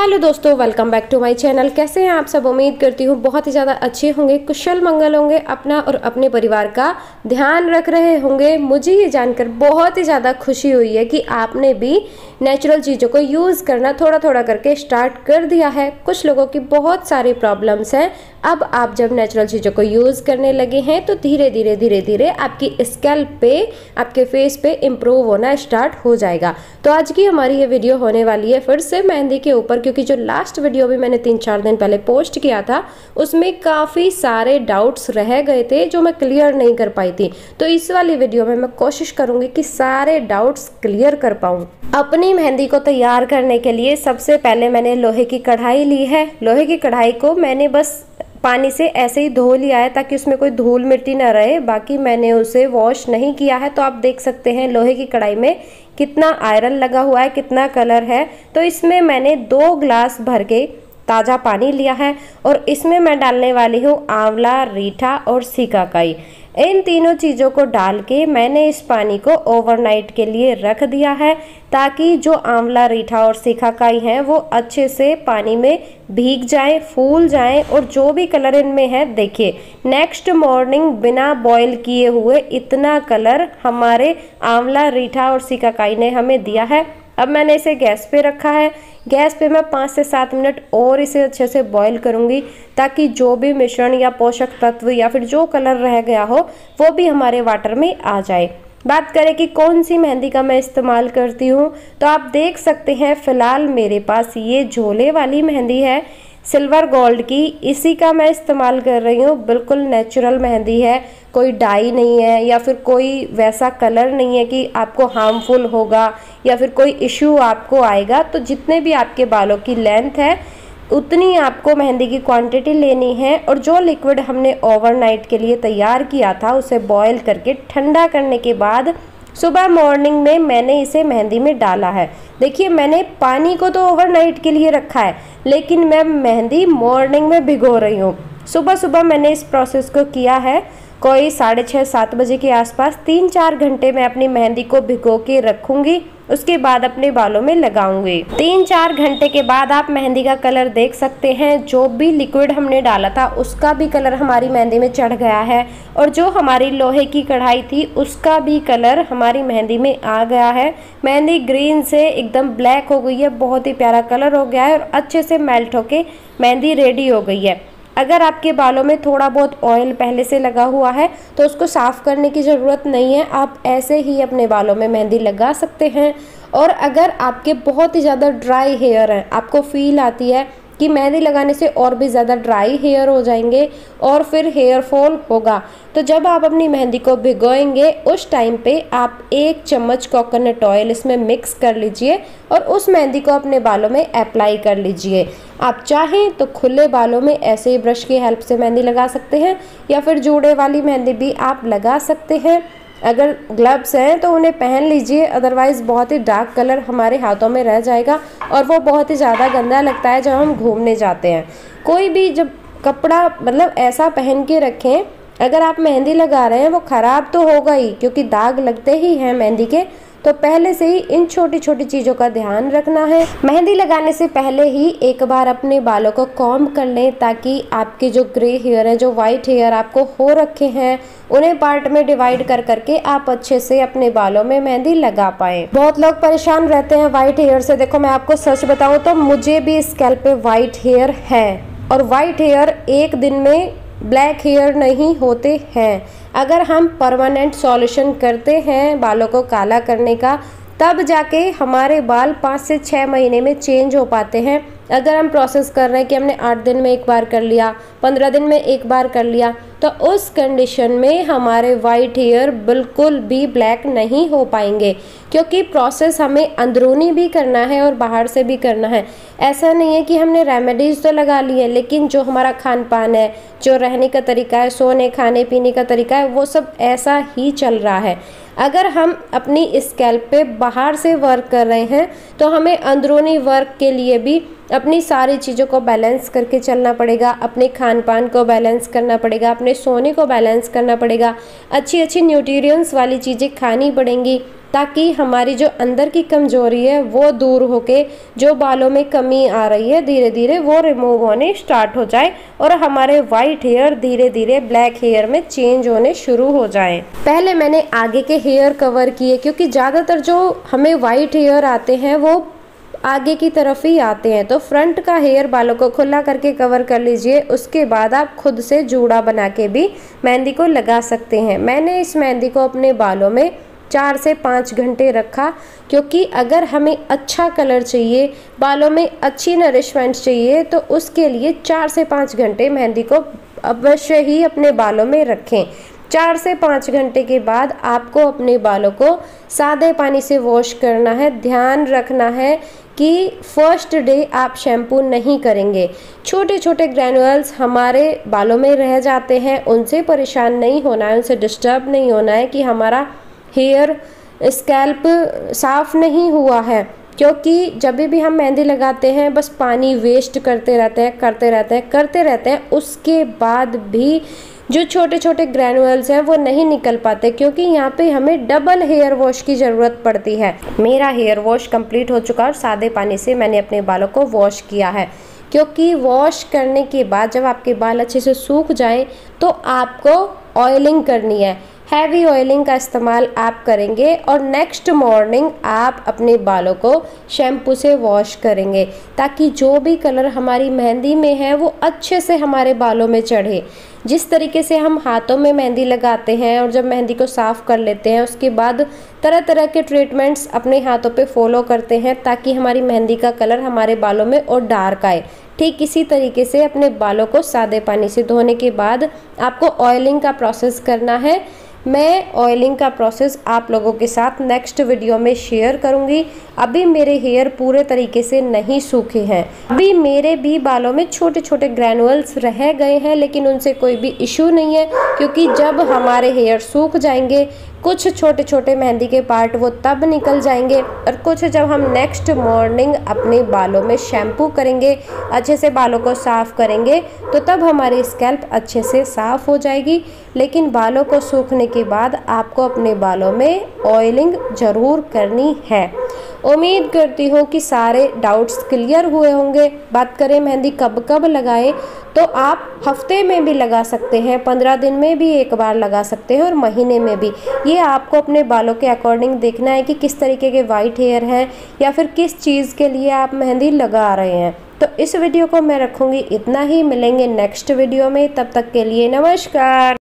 Hello दोस्तों, welcome back to my channel. कैसे हैं आप सब? उम्मीद करती हूँ बहुत ही ज़्यादा अच्छे होंगे, कुशल मंगल होंगे, अपना और अपने परिवार का ध्यान रख रहे होंगे। मुझे ये जानकर बहुत ही ज़्यादा खुशी हुई है कि आपने भी नेचुरल चीज़ों को यूज़ करना थोड़ा थोड़ा करके स्टार्ट कर दिया है। कुछ लोगों की बहुत सारी प्रॉब्लम्स हैं। अब आप जब नेचुरल चीज़ों को यूज़ करने लगे हैं तो धीरे धीरे आपकी स्कैल्प पे, आपके फेस पे इम्प्रूव होना स्टार्ट हो जाएगा। तो आज की हमारी ये वीडियो होने वाली है फिर से मेहंदी के ऊपर, क्योंकि जो लास्ट वीडियो भी मैंने 3-4 दिन पहले पोस्ट किया था उसमें काफ़ी सारे डाउट्स रह गए थे जो मैं क्लियर नहीं कर पाई थी। तो इस वाली वीडियो में मैं कोशिश करूंगी कि सारे डाउट्स क्लियर कर पाऊँ। अपनी मेहंदी को तैयार करने के लिए सबसे पहले मैंने लोहे की कढ़ाई ली है। लोहे की कढ़ाई को मैंने बस पानी से ऐसे ही धो लिया है ताकि उसमें कोई धूल मिट्टी ना रहे। बाकी मैंने उसे वॉश नहीं किया है। तो आप देख सकते हैं लोहे की कढ़ाई में कितना आयरन लगा हुआ है, कितना कलर है। तो इसमें मैंने 2 ग्लास भर के ताज़ा पानी लिया है और इसमें मैं डालने वाली हूँ आंवला, रीठा और सिकाकाई। इन तीनों चीज़ों को डाल के मैंने इस पानी को ओवरनाइट के लिए रख दिया है ताकि जो आंवला, रीठा और सिकाकाई हैं वो अच्छे से पानी में भीग जाएं, फूल जाएं और जो भी कलर इनमें है, देखिए नेक्स्ट मॉर्निंग बिना बॉईल किए हुए इतना कलर हमारे आंवला, रीठा और सिकाकाई ने हमें दिया है। अब मैंने इसे गैस पे रखा है। गैस पे मैं 5 से 7 मिनट और इसे अच्छे से बॉईल करूंगी ताकि जो भी मिश्रण या पोषक तत्व या फिर जो कलर रह गया हो वो भी हमारे वाटर में आ जाए। बात करें कि कौन सी मेहंदी का मैं इस्तेमाल करती हूँ, तो आप देख सकते हैं फ़िलहाल मेरे पास ये झोले वाली मेहंदी है, सिल्वर गोल्ड की। इसी का मैं इस्तेमाल कर रही हूँ। बिल्कुल नेचुरल मेहंदी है, कोई डाई नहीं है या फिर कोई वैसा कलर नहीं है कि आपको हार्मफुल होगा या फिर कोई इश्यू आपको आएगा। तो जितने भी आपके बालों की लेंथ है उतनी आपको मेहंदी की क्वांटिटी लेनी है और जो लिक्विड हमने ओवरनाइट के लिए तैयार किया था उसे बॉईल करके ठंडा करने के बाद सुबह मॉर्निंग में मैंने इसे मेहंदी में डाला है। देखिए मैंने पानी को तो ओवरनाइट के लिए रखा है, लेकिन मैं मेहंदी मॉर्निंग में भिगो रही हूँ। सुबह सुबह मैंने इस प्रोसेस को किया है। कोई 6:30-7 बजे के आसपास 3-4 घंटे मैं अपनी मेहंदी को भिगो के रखूँगी, उसके बाद अपने बालों में लगाऊंगी। 3-4 घंटे के बाद आप मेहंदी का कलर देख सकते हैं। जो भी लिक्विड हमने डाला था उसका भी कलर हमारी मेहंदी में चढ़ गया है और जो हमारी लोहे की कढ़ाई थी उसका भी कलर हमारी मेहंदी में आ गया है। मेहंदी ग्रीन से एकदम ब्लैक हो गई है, बहुत ही प्यारा कलर हो गया है और अच्छे से मेल्ट होके मेहंदी रेडी हो गई है। अगर आपके बालों में थोड़ा बहुत ऑयल पहले से लगा हुआ है तो उसको साफ़ करने की ज़रूरत नहीं है, आप ऐसे ही अपने बालों में मेहंदी लगा सकते हैं। और अगर आपके बहुत ही ज़्यादा ड्राई हेयर है, आपको फील आती है कि मेहंदी लगाने से और भी ज़्यादा ड्राई हेयर हो जाएंगे और फिर हेयर फॉल होगा, तो जब आप अपनी मेहंदी को भिगोएंगे उस टाइम पे आप 1 चम्मच कोकोनट ऑयल इसमें मिक्स कर लीजिए और उस मेहंदी को अपने बालों में अप्लाई कर लीजिए। आप चाहें तो खुले बालों में ऐसे ही ब्रश की हेल्प से मेहंदी लगा सकते हैं या फिर जूड़े वाली मेहंदी भी आप लगा सकते हैं। अगर ग्लव्स हैं तो उन्हें पहन लीजिए, अदरवाइज़ बहुत ही डार्क कलर हमारे हाथों में रह जाएगा और वो बहुत ही ज़्यादा गंदा लगता है जब हम घूमने जाते हैं। कोई भी जब कपड़ा मतलब ऐसा पहन के रखें, अगर आप मेहंदी लगा रहे हैं वो ख़राब तो होगा ही, क्योंकि दाग लगते ही हैं मेहंदी के। तो पहले से ही इन छोटी छोटी चीज़ों का ध्यान रखना है। मेहंदी लगाने से पहले ही एक बार अपने बालों को कॉम्ब कर लें ताकि आपके जो ग्रे हेयर हैं, जो वाइट हेयर आपको हो रखे हैं, उन्हें पार्ट में डिवाइड कर करके आप अच्छे से अपने बालों में मेहंदी लगा पाएँ। बहुत लोग परेशान रहते हैं वाइट हेयर से। देखो मैं आपको सच बताऊँ तो मुझे भी स्कैल्प पे वाइट हेयर है और वाइट हेयर एक दिन में ब्लैक हेयर नहीं होते हैं। अगर हम परमानेंट सॉल्यूशन करते हैं बालों को काला करने का, तब जाके हमारे बाल 5 से 6 महीने में चेंज हो पाते हैं। अगर हम प्रोसेस कर रहे हैं कि हमने 8 दिन में एक बार कर लिया, 15 दिन में एक बार कर लिया, तो उस कंडीशन में हमारे वाइट हेयर बिल्कुल भी ब्लैक नहीं हो पाएंगे, क्योंकि प्रोसेस हमें अंदरूनी भी करना है और बाहर से भी करना है। ऐसा नहीं है कि हमने रेमेडीज़ तो लगा ली है, लेकिन जो हमारा खान पान है, जो रहने का तरीका है, सोने खाने पीने का तरीका है, वो सब ऐसा ही चल रहा है। अगर हम अपनी स्कैल्प पे बाहर से वर्क कर रहे हैं तो हमें अंदरूनी वर्क के लिए भी अपनी सारी चीज़ों को बैलेंस करके चलना पड़ेगा। अपने खान पान को बैलेंस करना पड़ेगा, अपने सोने को बैलेंस करना पड़ेगा, अच्छी अच्छी न्यूट्रिएंट्स वाली चीज़ें खानी पड़ेंगी, ताकि हमारी जो अंदर की कमजोरी है वो दूर होके जो बालों में कमी आ रही है धीरे धीरे वो रिमूव होने स्टार्ट हो जाए और हमारे वाइट हेयर धीरे धीरे ब्लैक हेयर में चेंज होने शुरू हो जाए। पहले मैंने आगे के हेयर कवर किए, क्योंकि ज़्यादातर जो हमें वाइट हेयर आते हैं वो आगे की तरफ ही आते हैं। तो फ्रंट का हेयर बालों को खुला करके कवर कर लीजिए। उसके बाद आप खुद से जूड़ा बना के भी मेहंदी को लगा सकते हैं। मैंने इस मेहंदी को अपने बालों में 4 से 5 घंटे रखा, क्योंकि अगर हमें अच्छा कलर चाहिए, बालों में अच्छी नरिशमेंट चाहिए, तो उसके लिए 4 से 5 घंटे मेहंदी को अवश्य ही अपने बालों में रखें। 4 से 5 घंटे के बाद आपको अपने बालों को सादे पानी से वॉश करना है। ध्यान रखना है कि फर्स्ट डे आप शैम्पू नहीं करेंगे। छोटे छोटे ग्रैनुअल्स हमारे बालों में रह जाते हैं, उनसे परेशान नहीं होना है, उनसे डिस्टर्ब नहीं होना है कि हमारा हेयर स्कैल्प साफ़ नहीं हुआ है। क्योंकि जब भी हम मेहंदी लगाते हैं बस पानी वेस्ट करते रहते हैं, उसके बाद भी जो छोटे छोटे ग्रैनुअल्स हैं वो नहीं निकल पाते, क्योंकि यहाँ पे हमें डबल हेयर वॉश की ज़रूरत पड़ती है। मेरा हेयर वॉश कंप्लीट हो चुका और सादे पानी से मैंने अपने बालों को वॉश किया है, क्योंकि वॉश करने के बाद जब आपके बाल अच्छे से सूख जाएं तो आपको ऑयलिंग करनी है। हैवी ऑयलिंग का इस्तेमाल आप करेंगे और नेक्स्ट मॉर्निंग आप अपने बालों को शैम्पू से वॉश करेंगे, ताकि जो भी कलर हमारी मेहंदी में है वो अच्छे से हमारे बालों में चढ़े। जिस तरीके से हम हाथों में मेहंदी लगाते हैं और जब मेहंदी को साफ़ कर लेते हैं उसके बाद तरह तरह के ट्रीटमेंट्स अपने हाथों पे फॉलो करते हैं ताकि हमारी मेहंदी का कलर हमारे बालों में और डार्क आए, ठीक इसी तरीके से अपने बालों को सादे पानी से धोने के बाद आपको ऑयलिंग का प्रोसेस करना है। मैं ऑयलिंग का प्रोसेस आप लोगों के साथ नेक्स्ट वीडियो में शेयर करूंगी। अभी मेरे हेयर पूरे तरीके से नहीं सूखे हैं, अभी मेरे भी बालों में छोटे छोटे ग्रैनुअल्स रह गए हैं, लेकिन उनसे कोई भी इशू नहीं है, क्योंकि जब हमारे हेयर सूख जाएंगे कुछ छोटे छोटे मेहंदी के पार्ट वो तब निकल जाएंगे, और कुछ जब हम नेक्स्ट मॉर्निंग अपने बालों में शैम्पू करेंगे, अच्छे से बालों को साफ़ करेंगे, तो तब हमारी स्कैल्प अच्छे से साफ़ हो जाएगी। लेकिन बालों को सूखने के बाद आपको अपने बालों में ऑयलिंग ज़रूर करनी है। उम्मीद करती हूँ कि सारे डाउट्स क्लियर हुए होंगे। बात करें मेहंदी कब कब लगाएं, तो आप हफ्ते में भी लगा सकते हैं, 15 दिन में भी एक बार लगा सकते हैं और महीने में भी। ये आपको अपने बालों के अकॉर्डिंग देखना है कि किस तरीके के वाइट हेयर हैं या फिर किस चीज़ के लिए आप मेहंदी लगा रहे हैं। तो इस वीडियो को मैं रखूँगी इतना ही, मिलेंगे नेक्स्ट वीडियो में, तब तक के लिए नमस्कार।